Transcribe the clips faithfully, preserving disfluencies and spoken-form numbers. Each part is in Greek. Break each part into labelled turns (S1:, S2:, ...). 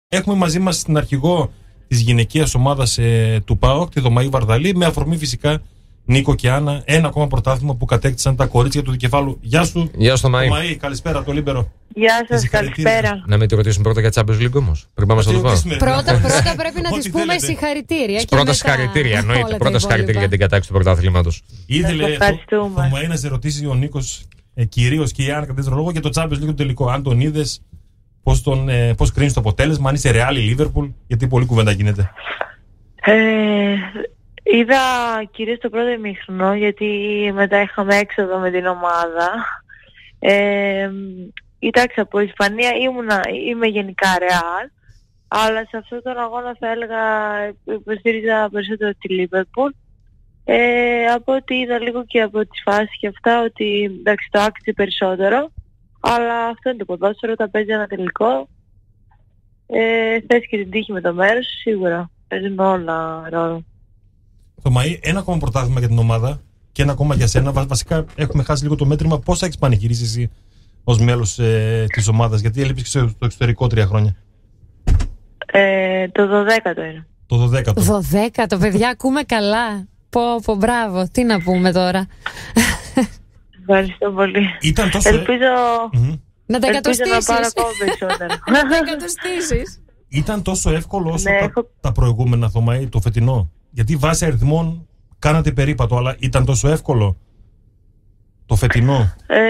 S1: Έχουμε μαζί μας την αρχηγό της γυναικείας ομάδας ε, του ΠΑΟΚ, τη Θωμαή Βαρδαλή, με αφορμή φυσικά Νίκο και Άννα, ένα ακόμα πρωτάθλημα που κατέκτησαν τα κορίτσια του Δικεφάλου. Γεια σου,
S2: Γεια σου Θωμαή.
S1: Θωμαή, καλησπέρα, το Λίμπερο.
S3: Γεια σας, καλησπέρα.
S2: Να μην τη ρωτήσουμε πρώτα για Champions League όμως. Πριν πάμε στο τουφά.
S4: Πρώτα, πρώτα πρέπει να της πούμε συγχαρητήρια.
S2: Πρώτα συγχαρητήρια, εννοείται. Πρώτα συγχαρητήρια για την κατάκτηση του πρωταθλήματος.
S1: Ήθελε Θωμαή να σε ρωτήσει ο Νίκος, ε, κυρίως και η Άννα, κατά δεύτερο λόγο, για το Champions League το τελικό. Αν τον είδες, πώς, τον, ε, πώς κρίνεις το αποτέλεσμα, αν είσαι Real ή Liverpool, γιατί πολλή κουβέντα γίνεται.
S3: Ε, είδα κυρίως το πρώτο ημίχρονο, γιατί μετά είχαμε έξοδο με την ομάδα. Ε, Κοιτάξτε, από Ισπανία ήμουνα, είμαι γενικά Real, αλλά σε αυτόν τον αγώνα θα έλεγα υποστήριζα περισσότερο τη Liverpool. Ε, από ό,τι είδα λίγο και από τις φάσεις και αυτά, ότι εντάξει το άξιζε περισσότερο, αλλά αυτό είναι το ποδόσφαιρο, τα παίζει ένα τελικό. Ε, θες και την τύχη με το μέρος, σίγουρα παίζουν όλα ρόλο.
S1: Θωμαή, ένα ακόμα πρωτάθλημα για την ομάδα και ένα ακόμα για σένα. Βασικά έχουμε χάσει λίγο το μέτρημα. Πώς θα έχεις πανηγυρίσει εσύ ως μέλος ε, της ομάδας, γιατί έλειπες και στο εξωτερικό τρία χρόνια?
S3: Ε, το δωδέκατο είναι.
S1: Το δωδέκατο.
S4: Δωδέκατο, παιδιά, ακούμε καλά. Πω, πω, μπράβο. Τι να πούμε τώρα.
S3: Ευχαριστώ πολύ.
S1: Ήταν τόσο...
S3: Ελπίζω...
S1: Mm-hmm.
S4: Να τα εκατοστήσεις.
S3: Ελπίζω να πάρω ακόμα περισσότερα.
S4: Να τα εκατοστήσεις.
S1: Ήταν τόσο εύκολο όσο
S3: ναι,
S1: τα,
S3: έχω...
S1: τα προηγούμενα, Θωμαή, το φετινό? Γιατί βάσει αριθμών κάνατε περίπατο, αλλά ήταν τόσο εύκολο το φετινό?
S3: Ε,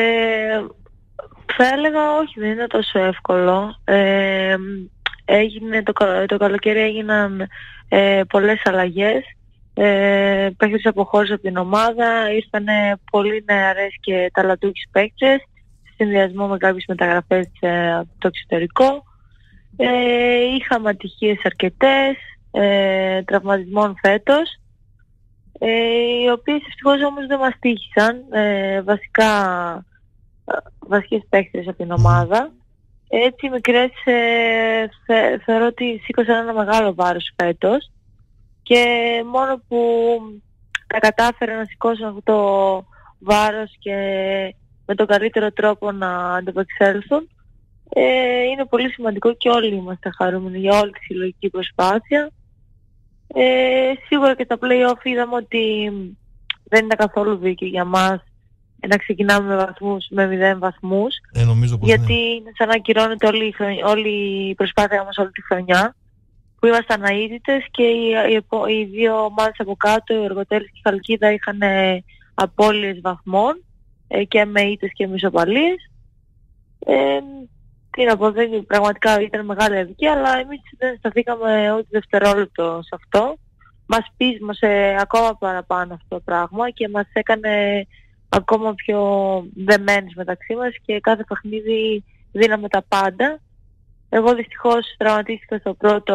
S3: θα έλεγα όχι, δεν είναι τόσο εύκολο. Ε, έγινε, το, το καλοκαίρι έγιναν ε, πολλές αλλαγές. Ε, παίκτες αποχώρησαν από την ομάδα, ήρθαν πολύ νεαρές και ταλαντούχες παίκτες, σε συνδυασμό με κάποιες μεταγραφές ε, από το εξωτερικό. Ε, είχαμε ατυχίες αρκετές, ε, τραυματισμών φέτος, ε, οι οποίες ευτυχώς όμως δεν μας τύχησαν, ε, βασικά βασικές παίκτες από την ομάδα. Έτσι οι μικρές ε, θε, θεωρώ ότι σήκωσαν ένα μεγάλο βάρος φέτος και μόνο που τα κατάφεραν να σηκώσουν αυτό το βάρος και με τον καλύτερο τρόπο να ανταπεξέλθουν, ε, είναι πολύ σημαντικό και όλοι είμαστε χαρούμενοι για όλη τη συλλογική προσπάθεια. Ε, σίγουρα και στα play-off είδαμε ότι δεν ήταν καθόλου δίκαιο για μας να ξεκινάμε με βαθμούς, με μηδέν βαθμούς,
S1: ε, νομίζω πως
S3: γιατί
S1: ναι.
S3: είναι σαν να ακυρώνεται όλη η, χρονιά, όλη η προσπάθεια μας όλη τη χρονιά, που ήμασταν αίτητες και οι, οι, οι δύο ομάδες από κάτω, οι Εργοτέλης και η Χαλκίδα, είχαν ε, απώλειες βαθμών ε, και με ήττες και με ισοπαλίες. Ε, τι να πω, δεν, πραγματικά ήταν μεγάλη αδικία, αλλά εμείς δεν σταθήκαμε ούτε δευτερόλεπτο σε αυτό. Μας πείσμωσε ακόμα παραπάνω αυτό το πράγμα και μας έκανε ακόμα πιο δεμένες μεταξύ μας και κάθε παιχνίδι δίναμε τα πάντα. Εγώ δυστυχώς τραυματίστηκα στο πρώτο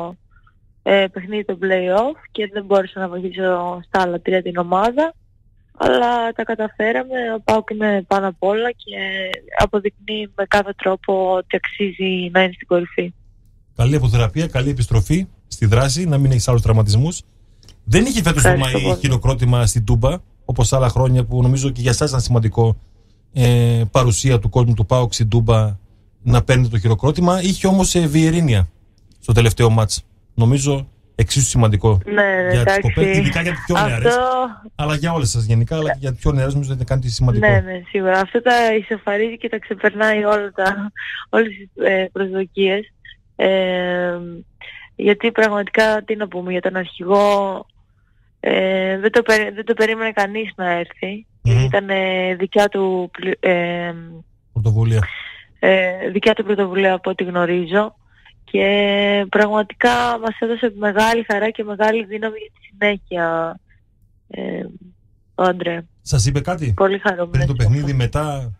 S3: ε, παιχνίδι το play-off και δεν μπόρεσα να βοηθήσω στα άλλα τρία την ομάδα, αλλά τα καταφέραμε. Ο ΠΑΟΚ είναι πάνω απ' όλα και αποδεικνύει με κάθε τρόπο ότι αξίζει να είναι στην κορυφή.
S1: Καλή αποθεραπεία, καλή επιστροφή στη δράση, να μην έχεις άλλους τραυματισμούς. Δεν είχε φέτος Θωμαή χειροκρότημα στην Τούμπα, όπως άλλα χρόνια που νομίζω και για εσάς ήταν σημαντικό ε, παρουσία του κόσμου του ΠΑΟΚ στην Τούμπα να παίρνει το χειροκρότημα. Είχε όμως ε, Βιερίνια στο τελευταίο μάτς. Νομίζω εξίσου σημαντικό.
S3: Ναι,
S1: για
S3: τις
S1: κοπέλες, ειδικά για τις πιο νεαρές. Αυτό... αλλά για όλες σας γενικά, αλλά και για τις πιο νεαρές νομίζω ότι είναι κάτι σημαντικό.
S3: Ναι, ναι, σίγουρα. Αυτό τα ισοφαρίζει και τα ξεπερνάει όλα τα, όλες τις ε, προσδοκίες. Ε, γιατί πραγματικά, τι να πούμε, για τον αρχηγό ε, δεν, το περί, δεν το περίμενε κανείς να έρθει. Mm-hmm. Ήταν ε, δικιά του ε,
S1: πρωτοβουλία.
S3: Ε, δικιά του πρωτοβουλία από ό,τι γνωρίζω και πραγματικά μας έδωσε μεγάλη χαρά και μεγάλη δύναμη για τη συνέχεια ε, ο Αντρέα.
S1: Σας είπε κάτι
S3: πολύ χαρούμενος
S1: πριν το παιχνίδι, μετά?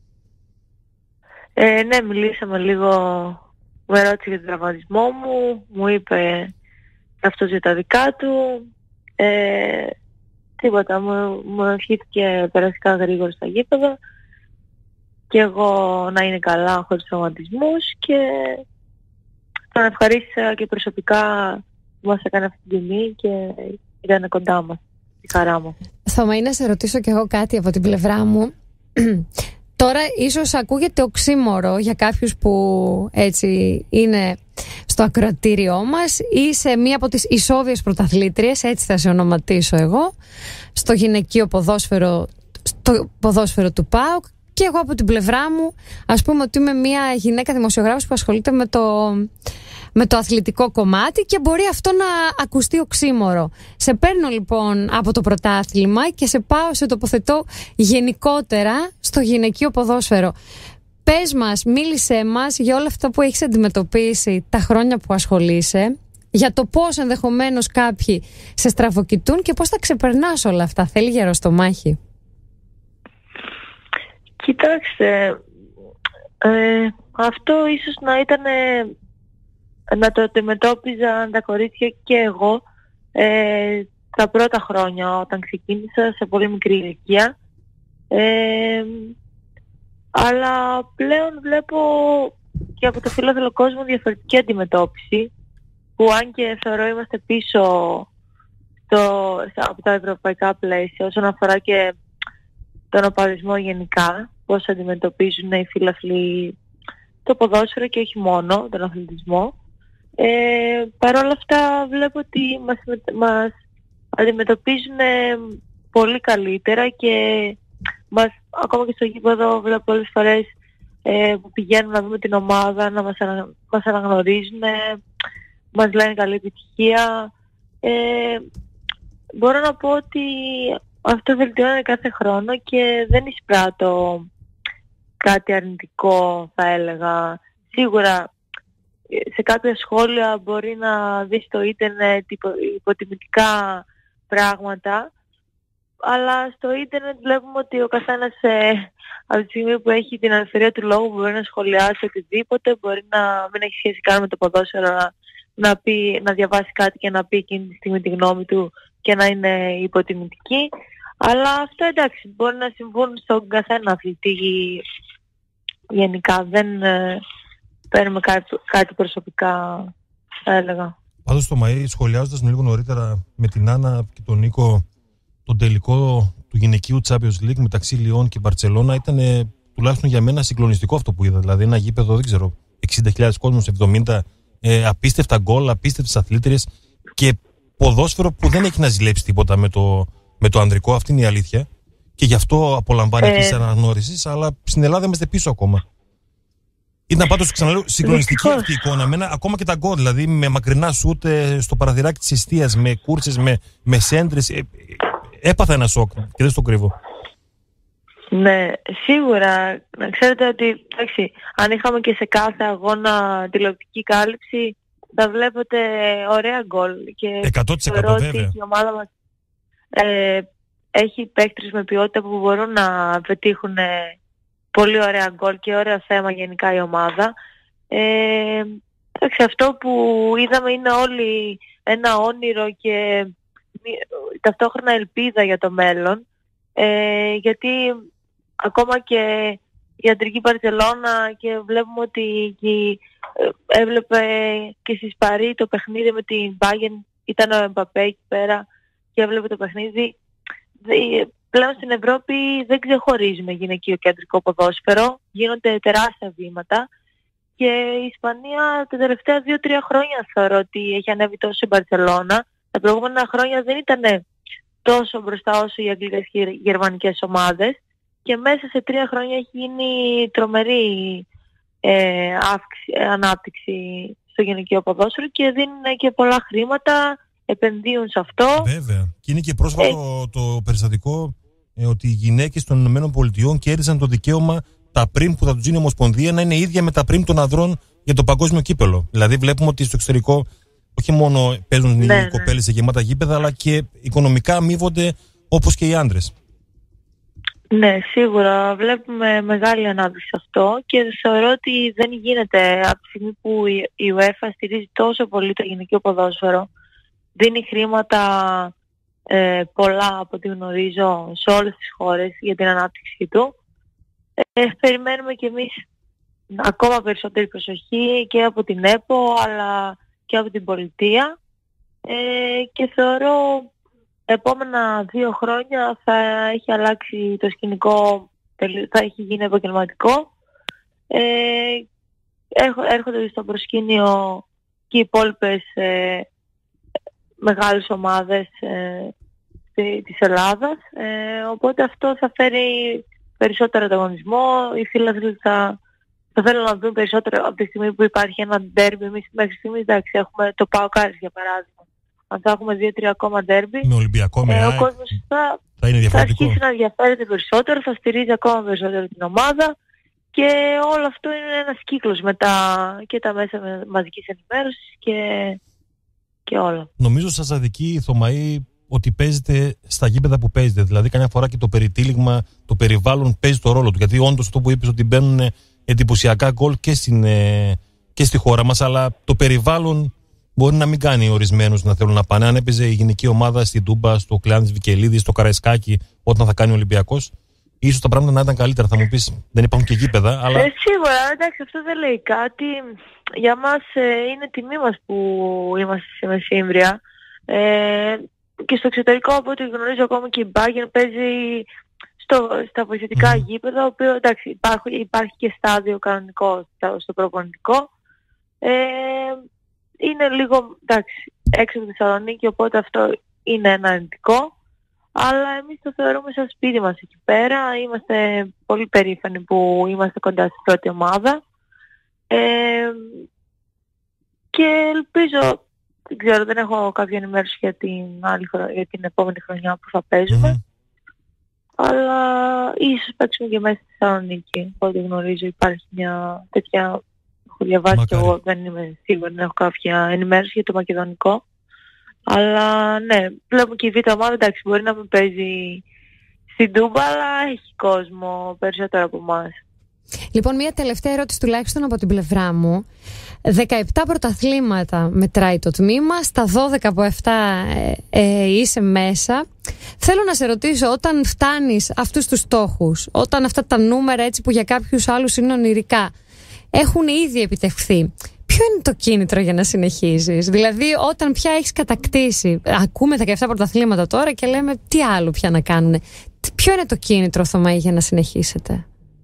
S3: Ε, ναι, μιλήσαμε λίγο, με ρώτησε για τον τραυματισμό μου, μου είπε αυτός για τα δικά του, ε, τίποτα, μου, μου ευχήθηκε περαστικά γρήγορα στα γήπεδα και εγώ να είναι καλά χωρίς τραυματισμούς και τον ευχαρίστησα και προσωπικά που μας έκανε αυτή την τιμή και ήταν κοντά μας, η χαρά μου.
S4: Θωμαή, να σε ρωτήσω κι εγώ κάτι από την πλευρά μου. Τώρα ίσως ακούγεται οξύμορο για κάποιους που έτσι είναι στο ακροατήριό μας. Είσαι μία από τις ισόβιες πρωταθλήτριες, έτσι θα σε ονοματίσω εγώ, στο γυναικείο ποδόσφαιρο, στο ποδόσφαιρο του ΠΑΟΚ. Και εγώ από την πλευρά μου, ας πούμε ότι είμαι μία γυναίκα δημοσιογράφος που ασχολείται με το, με το αθλητικό κομμάτι και μπορεί αυτό να ακουστεί οξύμορο. Σε παίρνω λοιπόν από το πρωτάθλημα και σε πάω, σε τοποθετώ γενικότερα στο γυναικείο ποδόσφαιρο. Πες μας, μίλησέ μας για όλα αυτά που έχεις αντιμετωπίσει τα χρόνια που ασχολείσαι, για το πώς ενδεχομένως κάποιοι σε στραβοκοιτούν και πώς τα ξεπερνάς όλα αυτά. Θέλει γερό στο μάχη.
S3: Κοιτάξτε, ε, αυτό ίσως να ήταν, να το αντιμετώπιζαν τα κορίτσια και εγώ ε, τα πρώτα χρόνια όταν ξεκίνησα σε πολύ μικρή ηλικία. Ε, αλλά πλέον βλέπω και από το φιλόθελο κόσμο διαφορετική αντιμετώπιση, που αν και θεωρώ είμαστε πίσω στο, από τα ευρωπαϊκά πλαίσια όσον αφορά και τον οπαδισμό γενικά, πώς αντιμετωπίζουν οι φίλαθλοι το ποδόσφαιρο και όχι μόνο τον αθλητισμό. Ε, Παρ' όλα αυτά βλέπω ότι μας, μας αντιμετωπίζουν πολύ καλύτερα και μας, ακόμα και στο γήπεδο βλέπω πολλές φορές ε, που πηγαίνουν να δούμε την ομάδα, να μας, ανα, μας αναγνωρίζουν, μας λένε καλή επιτυχία. Ε, μπορώ να πω ότι αυτό βελτιώνεται κάθε χρόνο και δεν εισπράττω κάτι αρνητικό, θα έλεγα. Σίγουρα σε κάποια σχόλια μπορεί να δεις στο ίντερνετ υποτιμητικά πράγματα, αλλά στο ίντερνετ βλέπουμε ότι ο καθένας ε, από τη στιγμή που έχει την ελευθερία του λόγου μπορεί να σχολιάσει οτιδήποτε, μπορεί να μην έχει σχέση καν με το ποδόσφαιρο, να, να, πει, να διαβάσει κάτι και να πει εκείνη τη στιγμή τη γνώμη του και να είναι υποτιμητική. Αλλά αυτό εντάξει, μπορεί να συμβούν στον καθένα αθλητή γενικά. Δεν ε, παίρνουμε κάτι, κάτι προσωπικά, θα έλεγα.
S1: Πάντως το Μαΐ, σχολιάζοντας λίγο νωρίτερα με την Άννα και τον Νίκο τον τελικό του γυναικείου Champions League μεταξύ Λιόν και Μπαρτσελώνα, ήταν ε, τουλάχιστον για μένα συγκλονιστικό αυτό που είδα. Δηλαδή ένα γήπεδο, δεν ξέρω, εξήντα χιλιάδες κόσμος, εβδομήντα, ε, απίστευτα γκολ, απίστευτες αθλήτριες και ποδόσφαιρο που δεν έχει να ζηλέψει τίποτα με το, με το ανδρικό, αυτή είναι η αλήθεια. Και γι' αυτό απολαμβάνει ε... αυτή τη αναγνώριση, αλλά στην Ελλάδα είμαστε πίσω ακόμα. Ήταν πάντως, ξαναλέω, συγκλονιστική αυτή η εικόνα. Μένα, ακόμα και τα γκολ, δηλαδή με μακρινά σούτ στο παραθυράκι της εστίας, με κούρσες, με, με σέντρες. Ε, έπαθα ένα σοκ και δεν στο κρύβω.
S3: Ναι, σίγουρα. Να ξέρετε ότι εντάξει, αν είχαμε και σε κάθε αγώνα τηλεοπτική κάλυψη, θα βλέπετε ωραία γκολ.
S1: εκατό τοις εκατό βέβαια.
S3: Η ομάδα μας ε, έχει παίκτες με ποιότητα που μπορούν να πετύχουν πολύ ωραία γκολ και ωραία θέμα γενικά η ομάδα. Ε, εντάξει, αυτό που είδαμε είναι όλοι ένα όνειρο και ταυτόχρονα ελπίδα για το μέλλον. Ε, γιατί ακόμα και η αντρική Μπαρτσελώνα, και βλέπουμε ότι και, ε, έβλεπε και στις Παρί το παιχνίδι με την Bayern, ήταν ο Εμπαπέ εκεί πέρα και έβλεπε το παιχνίδι. Πλέον στην Ευρώπη δεν ξεχωρίζουμε γυναικείο και αντρικό ποδόσφαιρο, γίνονται τεράστια βήματα και η Ισπανία τα τελευταία δύο τρία χρόνια θεωρώ ότι έχει ανέβει τόσο η Μπαρτσελώνα. Τα προηγούμενα χρόνια δεν ήταν τόσο μπροστά όσο οι αγγλικές και οι γερμανικές ομάδες και μέσα σε τρία χρόνια έχει γίνει τρομερή ε, αύξη, ανάπτυξη στο γυναικείο ποδόσφαιρο και δίνουν και πολλά χρήματα, επενδύουν σε αυτό.
S1: Βέβαια. Και είναι και πρόσφατο ε... το περιστατικό ε, ότι οι γυναίκες των ΗΠΑ κέρδισαν το δικαίωμα τα πριμ που θα τους δίνει η Ομοσπονδία να είναι ίδια με τα πριμ των ανδρών για το παγκόσμιο κύπελο. Δηλαδή βλέπουμε ότι στο εξωτερικό όχι μόνο παίζουν ναι, οι ναι. κοπέλες σε γεμάτα γήπεδα, αλλά και οικονομικά αμείβονται όπως και οι άντρες.
S3: Ναι, σίγουρα βλέπουμε μεγάλη ανάπτυξη σε αυτό και θεωρώ ότι δεν γίνεται από τη στιγμή που η UEFA στηρίζει τόσο πολύ το γυναικείο ποδόσφαιρο, δίνει χρήματα ε, πολλά από ό,τι γνωρίζω σε όλες τις χώρες για την ανάπτυξη του. Ε, περιμένουμε κι εμείς ακόμα περισσότερη προσοχή και από την ΕΠΟ αλλά και από την πολιτεία ε, και θεωρώ επόμενα δύο χρόνια θα έχει αλλάξει το σκηνικό, θα έχει γίνει επαγγελματικό. Ε, έρχονται στο προσκήνιο και οι υπόλοιπες ε, μεγάλες ομάδες ε, της Ελλάδας, ε, οπότε αυτό θα φέρει περισσότερο ανταγωνισμό. Οι φίλαθλοι θα, θα θέλουν να δουν περισσότερο από τη στιγμή που υπάρχει ένα ντέρμπι. Εμείς μέχρι στιγμής, εντάξει, έχουμε το ΠΑΟΚ Άρης για παράδειγμα. Αν θα έχουμε δύο τρία ακόμα ντέρμπι,
S1: με Ολυμπιακό, με
S3: ε,
S1: ΑΕΚ,
S3: ο κόσμος θα,
S1: θα, είναι
S3: θα αρχίσει να ενδιαφέρεται περισσότερο, θα στηρίζει ακόμα περισσότερο την ομάδα και όλο αυτό είναι ένας κύκλος μετά και τα μέσα μαζικής ενημέρωσης και, και όλα.
S1: Νομίζω σας αδικεί, Θωμαή, ότι παίζετε στα γήπεδα που παίζετε. Δηλαδή, καμιά φορά και το περιτύλιγμα, το περιβάλλον παίζει το ρόλο του. Γιατί όντως αυτό που είπες ότι μπαίνουν εντυπωσιακά γκολ και, στην, και στη χώρα μας, αλλά το περιβάλλον μπορεί να μην κάνει ορισμένους να θέλουν να πάνε. Αν έπαιζε η γυναική ομάδα στην Τούμπα, στο Κλεάν της Βικελίδης, στο Καραϊσκάκι, όταν θα κάνει ο Ολυμπιακός, ίσως τα πράγματα να ήταν καλύτερα. Θα μου πεις, δεν υπάρχουν και γήπεδα, αλλά.
S3: Ε, σίγουρα, εντάξει, αυτό δεν λέει κάτι. Για μας ε, είναι τιμή μας που είμαστε στη Μεσήμβρια. Ε, και στο εξωτερικό, από ό,τι γνωρίζω, ακόμα και η Bayern παίζει στο, στα βοηθητικά mm. γήπεδα, οποίο εντάξει, υπάρχει, υπάρχει και στάδιο κανονικό στο προπονητικό. Ε, είναι λίγο, εντάξει, έξω από τη Θεσσαλονίκη, οπότε αυτό είναι ένα αρνητικό. Αλλά εμείς το θεωρούμε σαν σπίτι μας εκεί πέρα. Είμαστε πολύ περήφανοι που είμαστε κοντά στην πρώτη ομάδα. Ε, και ελπίζω, δεν ξέρω, δεν έχω κάποια ενημέρωση για την, άλλη, για την επόμενη χρονιά που θα παίζουμε. Mm-hmm. Αλλά ίσως παίξουμε και μέσα στη Θεσσαλονίκη. Ό,τι γνωρίζω υπάρχει μια τέτοια, έχω διαβάσει και εγώ, δεν είμαι σίγουρη, δεν έχω κάποια ενημέρωση για το μακεδονικό. Αλλά ναι, βλέπουμε και η β' ομάδα, εντάξει, μπορεί να μην παίζει στην Τούμπα, αλλά έχει κόσμο περισσότερο από εμάς.
S4: Λοιπόν, μια τελευταία ερώτηση τουλάχιστον από την πλευρά μου. δεκαεπτά πρωταθλήματα μετράει το τμήμα, στα δώδεκα από αυτά ε, ε, είσαι μέσα. Θέλω να σε ρωτήσω, όταν φτάνεις αυτούς τους στόχους, όταν αυτά τα νούμερα έτσι που για κάποιους άλλους είναι ονειρικά, έχουν ήδη επιτευχθεί, ποιο είναι το κίνητρο για να συνεχίσεις? Δηλαδή, όταν πια έχεις κατακτήσει, ακούμε δεκαεπτά πρωταθλήματα τώρα και λέμε τι άλλο πια να κάνουν. Ποιο είναι το κίνητρο, Θωμαή, για να συνεχίσετε?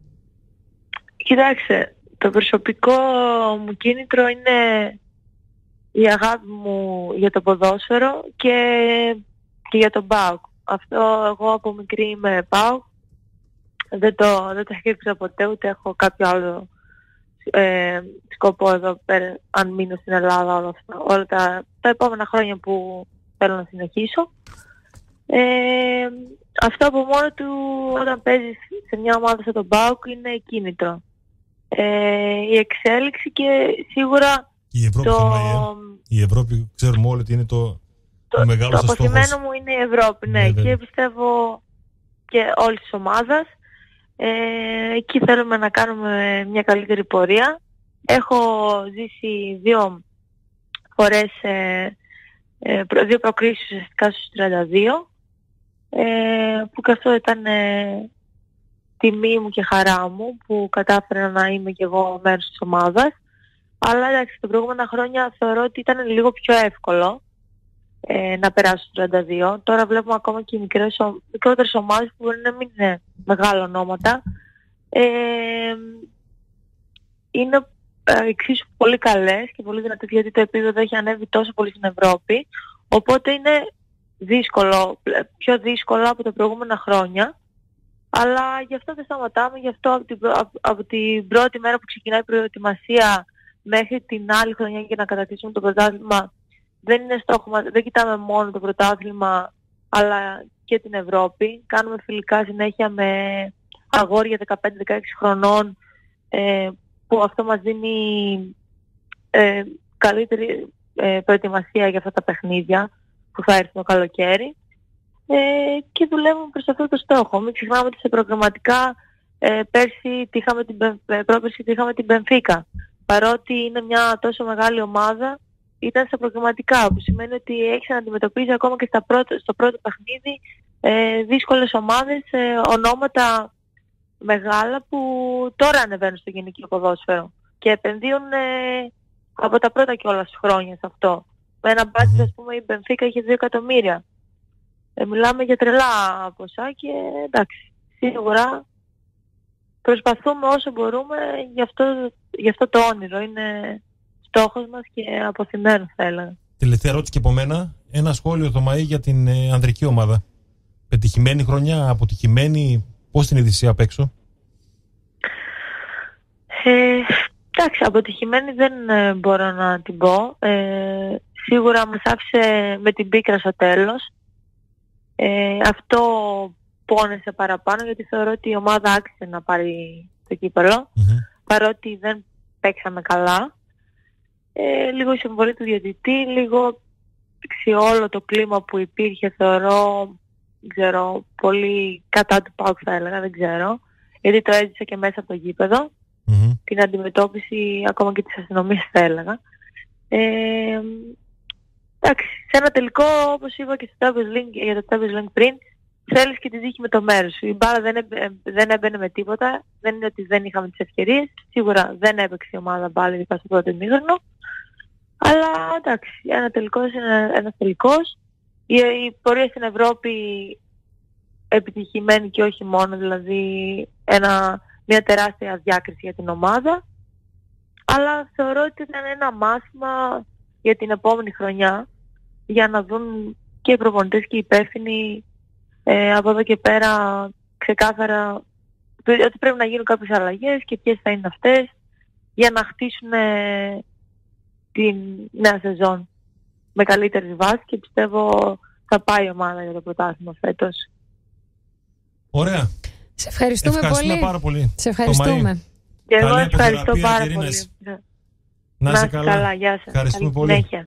S3: Κοιτάξτε, το προσωπικό μου κίνητρο είναι η αγάπη μου για το ποδόσφαιρο και, και για τον ΠΑΟΚ. Αυτό εγώ από μικρή είμαι ΠΑΟΚ. Δεν το, δεν το σκέφτηκα ποτέ, ούτε έχω κάποιο άλλο ε, σκοπό εδώ πέρα, αν μείνω στην Ελλάδα όλα, αυτά, όλα τα, τα επόμενα χρόνια που θέλω να συνεχίσω. Ε, αυτό από μόνο του, όταν παίζεις σε μια ομάδα σαν τον ΠΑΟΚ, είναι κίνητρο. Ε, η εξέλιξη και σίγουρα
S1: η Ευρώπη,
S3: το...
S1: Θωμαή, η Ευρώπη ξέρουμε όλοι ότι είναι το, το, το μεγάλο σας στόχος.
S3: Το αποθυμένο μου είναι η Ευρώπη, ναι, ναι, και πιστεύω και όλης της ομάδας. Ε, εκεί θέλουμε να κάνουμε μια καλύτερη πορεία. Έχω ζήσει δύο φορές, ε, ε, δύο προκρίσεις ουσιαστικά στους τριάντα δύο, ε, που και αυτό ήταν ε, τιμή μου και χαρά μου που κατάφερα να είμαι και εγώ μέρος της ομάδας. Αλλά εντάξει, τα προηγούμενα χρόνια θεωρώ ότι ήταν λίγο πιο εύκολο ε, να περάσω στους τριάντα δύο. Τώρα βλέπουμε ακόμα και οι μικρές, μικρότερες ομάδες που μπορεί να μην είναι μεγάλα ονόματα. Ε, είναι ε, εξίσου πολύ καλές και πολύ δυνατές, γιατί το επίπεδο έχει ανέβει τόσο πολύ στην Ευρώπη. Οπότε είναι δύσκολο, πιο δύσκολο από τα προηγούμενα χρόνια. Αλλά γι' αυτό δεν σταματάμε, γι' αυτό από την, από, από την πρώτη μέρα που ξεκινάει η προετοιμασία μέχρι την άλλη χρονιά για να κατακτήσουμε το πρωτάθλημα, δεν είναι στόχο μας, δεν κοιτάμε μόνο το πρωτάθλημα αλλά και την Ευρώπη. Κάνουμε φιλικά συνέχεια με αγόρια δεκαπέντε δεκαέξι χρονών, ε, που αυτό μας δίνει ε, καλύτερη ε, προετοιμασία για αυτά τα παιχνίδια που θα έρθουν το καλοκαίρι. Ε, και δουλεύουμε προς αυτό το στόχο. Μην ξεχνάμε ότι σε προγραμματικά ε, πέρσι είχαμε την, ε, πρόπερσι είχαμε την Μπενφίκα. Παρότι είναι μια τόσο μεγάλη ομάδα, ήταν στα προγραμματικά, που σημαίνει ότι έχεις να αντιμετωπίζει ακόμα και στα πρώτα, στο πρώτο παιχνίδι ε, δύσκολες ομάδες, ε, ονόματα μεγάλα που τώρα ανεβαίνουν στο γυναικείο ποδόσφαιρο και επενδύουν ε, από τα πρώτα κιόλας χρόνια σε αυτό. Με ένα μπάτζετ, ας πούμε, η Μπενφίκα είχε δύο εκατομμύρια. Ε, μιλάμε για τρελά ποσά και εντάξει, σίγουρα προσπαθούμε όσο μπορούμε γι' αυτό, γι' αυτό το όνειρο. Είναι στόχος μας και αποθυμένος θα έλεγα.
S1: Τελευταία ερώτηση και από μένα. Ένα σχόλιο το Μαΐ για την ε, ανδρική ομάδα. Πετυχημένη χρονιά, αποτυχημένη, πώς την είδες απ' έξω?
S3: Ε, εντάξει, αποτυχημένη δεν ε, μπορώ να την πω. Ε, σίγουρα μας άφησε με την πίκρα στο τέλος. Ε, αυτό πόνεσε παραπάνω, γιατί θεωρώ ότι η ομάδα άξιζε να πάρει το κύπελλο, mm-hmm. παρότι δεν παίξαμε καλά. Ε, λίγο η συμβολή του διαιτητή, λίγο όλο το κλίμα που υπήρχε θεωρώ, δεν ξέρω, πολύ κατά του ΠΑΟΚ θα έλεγα, δεν ξέρω, γιατί το έζησα και μέσα από το γήπεδο, mm-hmm. την αντιμετώπιση ακόμα και της αστυνομίας θα έλεγα. Ε, εντάξει, σε ένα τελικό, όπως είπα και στο Champions League, για το Champions League πριν, θέλεις και τη τύχη με το μέρος σου. Η μπάλα δεν, έμπαι, δεν έμπαινε με τίποτα, δεν είναι ότι δεν είχαμε τις ευκαιρίες, σίγουρα δεν έπαιξε η ομάδα μπάλα ειδικά στο πρώτο ημίχρονο. Αλλά εντάξει, ένα τελικός είναι ένας τελικός. Η, η πορεία στην Ευρώπη επιτυχημένη και όχι μόνο, δηλαδή ένα, μια τεράστια διάκριση για την ομάδα. Αλλά θεωρώ ότι ήταν ένα μάθημα για την επόμενη χρονιά, για να δουν και οι προπονητές και οι υπεύθυνοι ε, από εδώ και πέρα ξεκάθαρα ότι πρέπει να γίνουν κάποιες αλλαγές και ποιες θα είναι αυτές, για να χτίσουν ε, την νέα σεζόν με καλύτερη βάση, και πιστεύω θα πάει η ομάδα για το πρωτάθλημα φέτος.
S1: Ωραία.
S4: Σε ευχαριστούμε,
S1: ευχαριστούμε πολύ. πάρα πολύ.
S4: Σε ευχαριστούμε.
S3: Και εγώ ευχαριστώ πάρα πολύ.
S1: Να είσαι καλά.
S3: καλά. Γεια σας.
S1: Ευχαριστούμε πολύ.
S3: Συνέχεια.